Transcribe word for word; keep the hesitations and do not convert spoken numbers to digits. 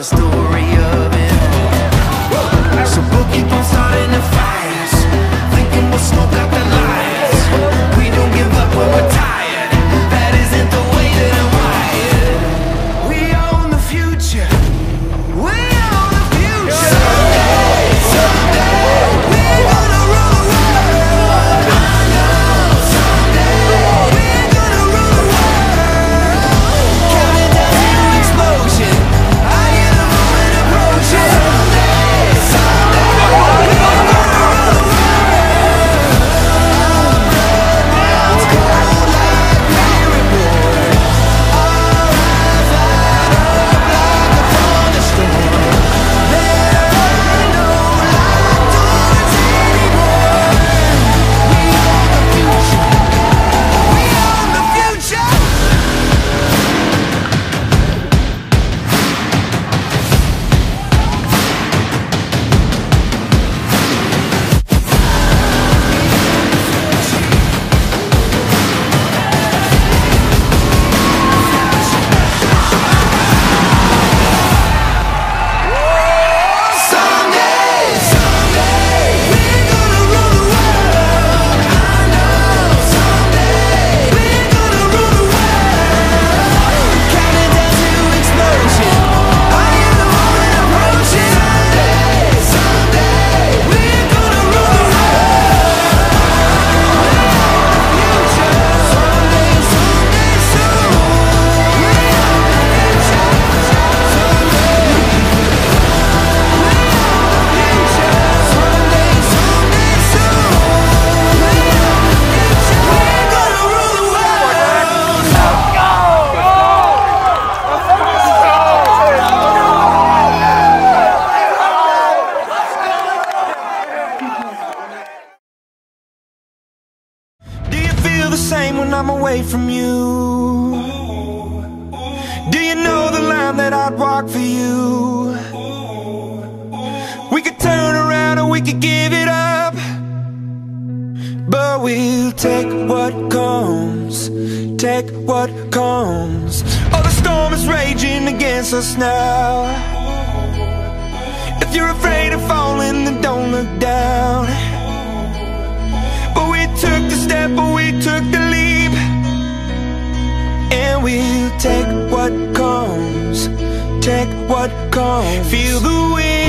the story of it. So we'll keep on starting the fires, thinking we'll smoke out the lights. We don't give up when we're tired. That isn't the way that I'm wired. We own the future. We own the future. Someday, someday, we're gonna rule the world. I know someday we're gonna rule the world. Counting down to explosion. I hear the moment approaching. Someday, someday, we're gonna rule the world. It's cold like we're reborn. Our eyes light up like a thunderstorm. There are no locked doors anymore. We own the future. We own the future. Someday, someday, we're gonna rule the world. I know someday we're gonna rule the world. Counting down to explosion. I hear the moment approaching. Someday, someday, we're gonna rule the world. We own the future. Someday, someday soon. We own the future. Someday. Do you feel the same when I'm away from you? Do you know the line that I'd walk for you? We could turn around or we could give it up, but we'll take what comes, take what comes. Oh, the storm is raging against us now. If you're afraid of falling, then don't look down. But we took the step, but we took the leap, and we'll take what comes, take what comes. Feel the wind